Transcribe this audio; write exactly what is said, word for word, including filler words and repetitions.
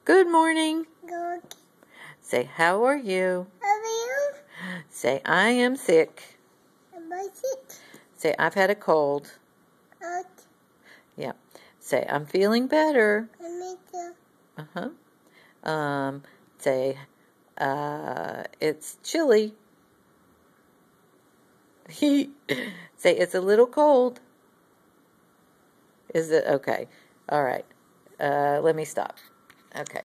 Good morning. Good. Say, how are you? How are you? Say, I am sick. Am I sick? Say, I've had a cold. Out. Yeah. Say, I'm feeling better. I me too. Uh-huh. Um, say, uh, it's chilly. Say, it's a little cold. Is it? Okay. All right. Uh, let me stop. Okay.